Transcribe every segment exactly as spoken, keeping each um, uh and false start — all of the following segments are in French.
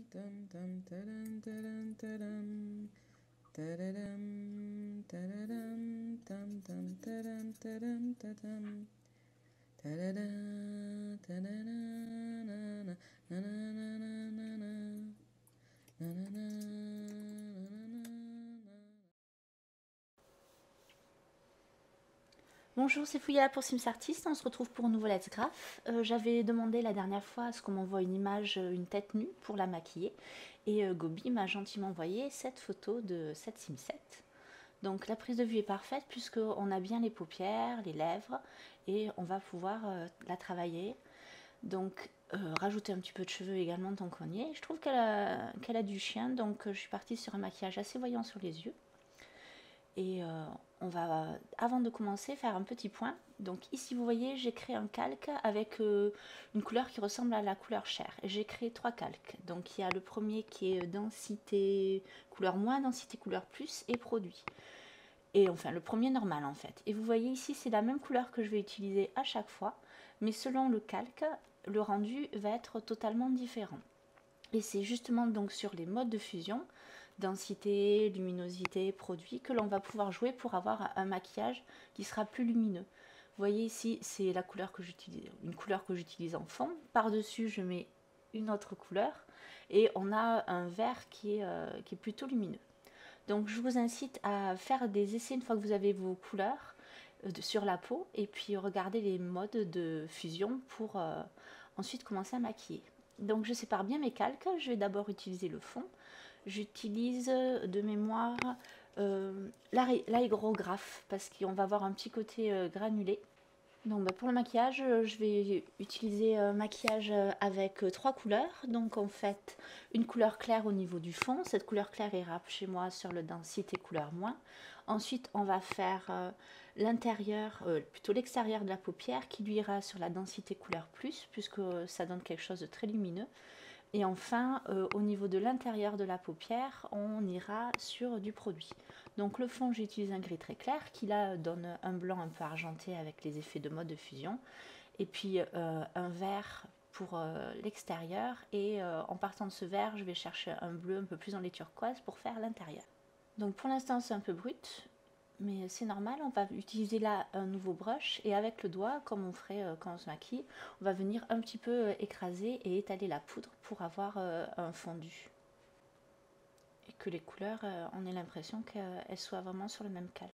Tam tam tadam tadam tadam tadadam tadadam tam tam tadam tadam tadam tadada tadada na na na na na na na na na na na. Bonjour, c'est Fouilla pour Sims Artist, on se retrouve pour un nouveau Let's Graph. Euh, J'avais demandé la dernière fois à ce qu'on m'envoie une image, une tête nue pour la maquiller. Et euh, Gobi m'a gentiment envoyé cette photo de cette Simset. Donc la prise de vue est parfaite puisqu'on a bien les paupières, les lèvres et on va pouvoir euh, la travailler. Donc euh, rajouter un petit peu de cheveux également tant qu'on y est. Je trouve qu'elle a, qu'elle a du chien, donc euh, je suis partie sur un maquillage assez voyant sur les yeux. Et euh, on va, avant de commencer, faire un petit point. Donc ici, vous voyez, j'ai créé un calque avec euh, une couleur qui ressemble à la couleur chair. J'ai créé trois calques. Donc il y a le premier qui est densité couleur moins, densité couleur plus et produit. Et enfin, le premier normal en fait. Et vous voyez ici, c'est la même couleur que je vais utiliser à chaque fois. Mais selon le calque, le rendu va être totalement différent. Et c'est justement donc sur les modes de fusion, densité, luminosité, produit, que l'on va pouvoir jouer pour avoir un maquillage qui sera plus lumineux. Vous voyez ici, c'est la couleur que j'utilise, une couleur que j'utilise en fond. Par-dessus, je mets une autre couleur et on a un vert qui est, euh, qui est plutôt lumineux. Donc je vous incite à faire des essais une fois que vous avez vos couleurs euh, sur la peau et puis regarder les modes de fusion pour euh, ensuite commencer à maquiller. Donc je sépare bien mes calques, je vais d'abord utiliser le fond. J'utilise de mémoire euh, l'aérographe parce qu'on va avoir un petit côté euh, granulé. Donc bah, pour le maquillage, je vais utiliser un maquillage avec trois couleurs. Donc en fait, une couleur claire au niveau du fond. Cette couleur claire ira chez moi sur le densité couleur moins. Ensuite, on va faire euh, l'intérieur, euh, plutôt l'extérieur de la paupière qui lui ira sur la densité couleur plus, puisque ça donne quelque chose de très lumineux. Et enfin, euh, au niveau de l'intérieur de la paupière, on ira sur du produit. Donc le fond, j'utilise un gris très clair qui là donne un blanc un peu argenté avec les effets de mode de fusion. Et puis euh, un vert pour euh, l'extérieur. Et euh, en partant de ce vert, je vais chercher un bleu un peu plus dans les turquoises pour faire l'intérieur. Donc pour l'instant, c'est un peu brut. Mais c'est normal, on va utiliser là un nouveau brush et avec le doigt, comme on ferait euh, quand on se maquille, on va venir un petit peu euh, écraser et étaler la poudre pour avoir euh, un fondu. Et que les couleurs, euh, on ait l'impression qu'elles soient vraiment sur le même calque.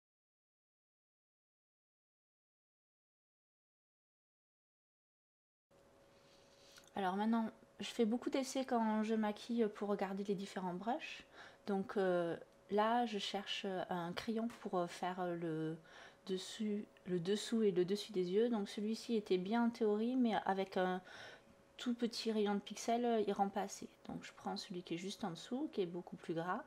Alors maintenant, je fais beaucoup d'essais quand je maquille pour regarder les différents brushes. Donc euh, là, je cherche un crayon pour faire le dessus, le dessous et le dessus des yeux. Donc celui-ci était bien en théorie, mais avec un tout petit rayon de pixels, il rend pas assez. Donc je prends celui qui est juste en dessous, qui est beaucoup plus gras.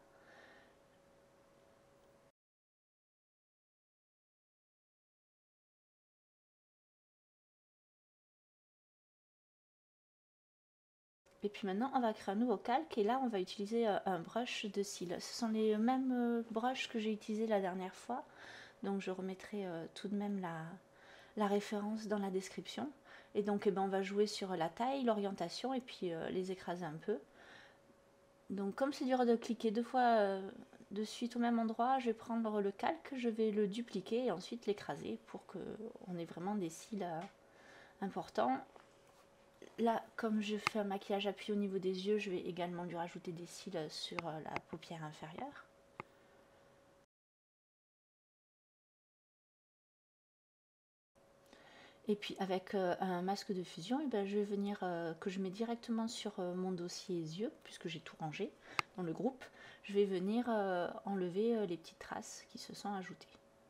Et puis maintenant, on va créer un nouveau calque et là, on va utiliser un brush de cils. Ce sont les mêmes brushes que j'ai utilisés la dernière fois. Donc je remettrai tout de même la, la référence dans la description. Et donc eh ben, on va jouer sur la taille, l'orientation et puis euh, les écraser un peu. Donc comme c'est dur de cliquer deux fois euh, de suite au même endroit, je vais prendre le calque, je vais le dupliquer et ensuite l'écraser pour qu'on ait vraiment des cils euh, importants. Là, comme je fais un maquillage appuyé au niveau des yeux, je vais également lui rajouter des cils sur la paupière inférieure. Et puis avec euh, un masque de fusion, et ben, je vais venir, euh, que je mets directement sur euh, mon dossier yeux, puisque j'ai tout rangé dans le groupe, je vais venir euh, enlever euh, les petites traces qui se sont ajoutées.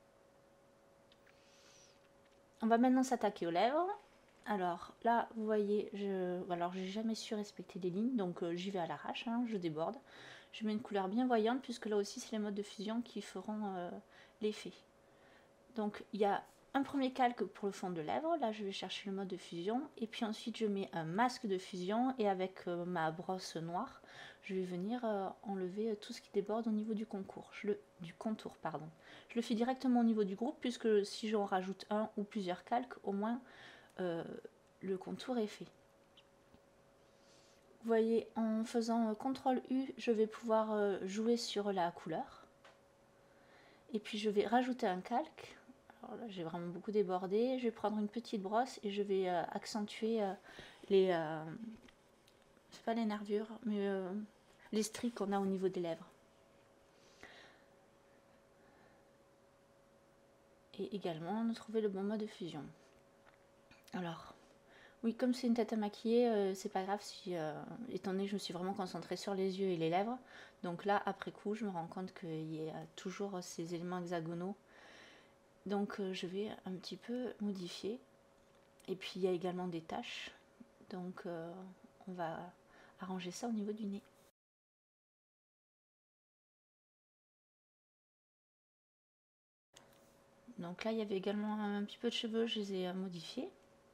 On va maintenant s'attaquer aux lèvres. Alors là, vous voyez, je alors j'ai jamais su respecter les lignes, donc euh, j'y vais à l'arrache, hein, je déborde. Je mets une couleur bien voyante, puisque là aussi c'est les modes de fusion qui feront euh, l'effet. Donc il y a un premier calque pour le fond de lèvres, là je vais chercher le mode de fusion, et puis ensuite je mets un masque de fusion, et avec euh, ma brosse noire, je vais venir euh, enlever tout ce qui déborde au niveau du concours, je le, du contour. Pardon. Je le fais directement au niveau du groupe, puisque si j'en rajoute un ou plusieurs calques, au moins euh, le contour est fait. Vous voyez, en faisant contrôle U, je vais pouvoir euh, jouer sur la couleur. Et puis je vais rajouter un calque. Alors là, j'ai vraiment beaucoup débordé. Je vais prendre une petite brosse et je vais euh, accentuer euh, les... Euh, c'est pas les nervures, mais euh, les stries qu'on a au niveau des lèvres. Et également, de trouver le bon mode de fusion. Alors, oui, comme c'est une tête à maquiller, euh, c'est pas grave si, euh, étant donné que je me suis vraiment concentrée sur les yeux et les lèvres. Donc là, après coup, je me rends compte qu'il y a toujours ces éléments hexagonaux. Donc euh, je vais un petit peu modifier. Et puis il y a également des taches. Donc euh, on va arranger ça au niveau du nez. Donc là, il y avait également un petit peu de cheveux, je les ai modifiés.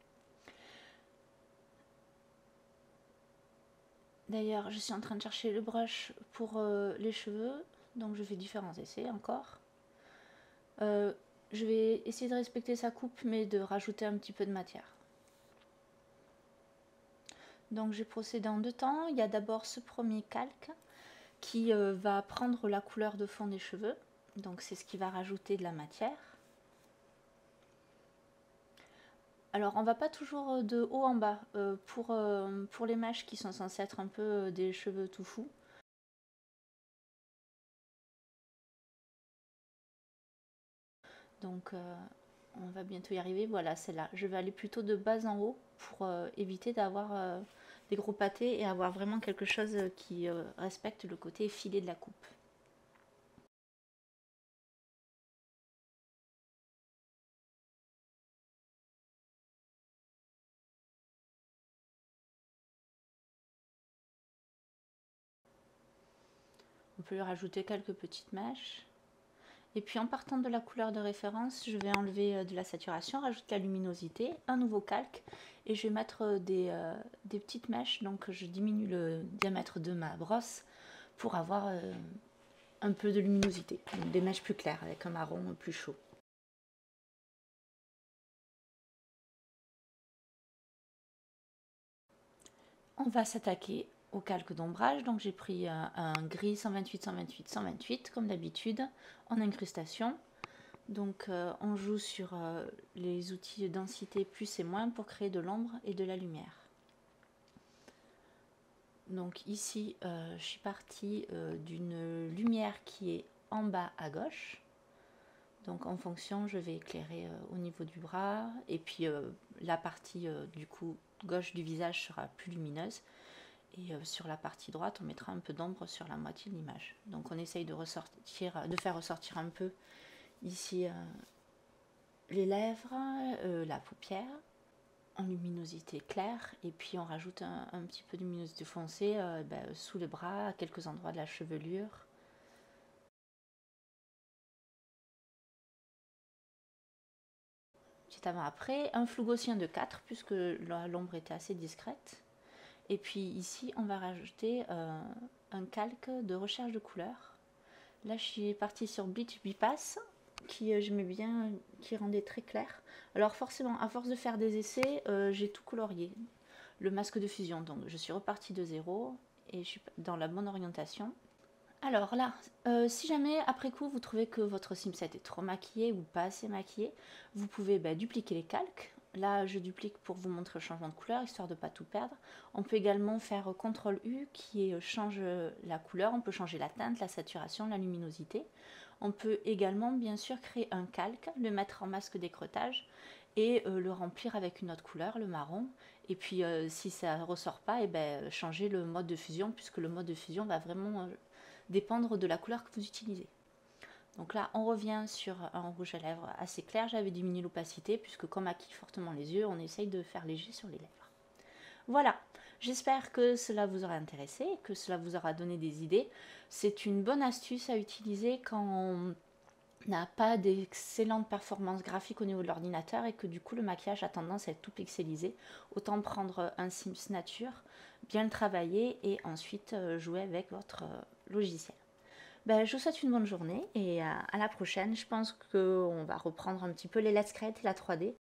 D'ailleurs, je suis en train de chercher le brush pour euh, les cheveux. Donc je fais différents essais encore. Euh, je vais essayer de respecter sa coupe, mais de rajouter un petit peu de matière. Donc j'ai procédé en deux temps. Il y a d'abord ce premier calque qui euh, va prendre la couleur de fond des cheveux. Donc c'est ce qui va rajouter de la matière. Alors on va pas toujours de haut en bas euh, pour, euh, pour les mèches qui sont censées être un peu euh, des cheveux tout fous. Donc euh, on va bientôt y arriver. Voilà, c'est là. Je vais aller plutôt de bas en haut pour euh, éviter d'avoir euh, des gros pâtés et avoir vraiment quelque chose qui euh, respecte le côté effilé de la coupe. On peut lui rajouter quelques petites mèches. Et puis en partant de la couleur de référence, je vais enlever de la saturation, rajouter la luminosité, un nouveau calque. Et je vais mettre des, euh, des petites mèches. Donc je diminue le diamètre de ma brosse pour avoir euh, un peu de luminosité. Donc, des mèches plus claires avec un marron plus chaud. On va s'attaquer au calque d'ombrage. Donc j'ai pris un, un gris cent vingt-huit, cent vingt-huit, cent vingt-huit comme d'habitude en incrustation. Donc euh, on joue sur euh, les outils de densité plus et moins pour créer de l'ombre et de la lumière. Donc ici euh, je suis partie euh, d'une lumière qui est en bas à gauche. Donc en fonction je vais éclairer euh, au niveau du bras et puis euh, la partie euh, du coup gauche du visage sera plus lumineuse. Et euh, sur la partie droite, on mettra un peu d'ombre sur la moitié de l'image. Donc on essaye de, ressortir, de faire ressortir un peu ici euh, les lèvres, euh, la paupière, en luminosité claire. Et puis on rajoute un, un petit peu de luminosité foncée euh, ben, sous les bras, à quelques endroits de la chevelure. Petit avant après, un flou gaussien de quatre, puisque l'ombre était assez discrète. Et puis ici, on va rajouter euh, un calque de recherche de couleurs. Là, je suis partie sur Bleach Bypass, qui euh, j'aimais bien, qui rendait très clair. Alors forcément, à force de faire des essais, euh, j'ai tout colorié. Le masque de fusion, donc je suis repartie de zéro et je suis dans la bonne orientation. Alors là, euh, si jamais après coup vous trouvez que votre Simset est trop maquillé ou pas assez maquillé, vous pouvez bah, dupliquer les calques. Là, je duplique pour vous montrer le changement de couleur, histoire de ne pas tout perdre. On peut également faire contrôle U qui change la couleur. On peut changer la teinte, la saturation, la luminosité. On peut également, bien sûr, créer un calque, le mettre en masque d'écreutage et euh, le remplir avec une autre couleur, le marron. Et puis, euh, si ça ne ressort pas, et ben, changer le mode de fusion, puisque le mode de fusion va vraiment euh, dépendre de la couleur que vous utilisez. Donc là, on revient sur un rouge à lèvres assez clair. J'avais diminué l'opacité puisque comme maquille fortement les yeux, on essaye de faire léger sur les lèvres. Voilà, j'espère que cela vous aura intéressé, que cela vous aura donné des idées. C'est une bonne astuce à utiliser quand on n'a pas d'excellentes performances graphiques au niveau de l'ordinateur et que du coup le maquillage a tendance à être tout pixelisé. Autant prendre un Sims Nature, bien le travailler et ensuite jouer avec votre logiciel. Ben, je vous souhaite une bonne journée et à, à la prochaine. Je pense qu'on va reprendre un petit peu les Let's Create et la trois D.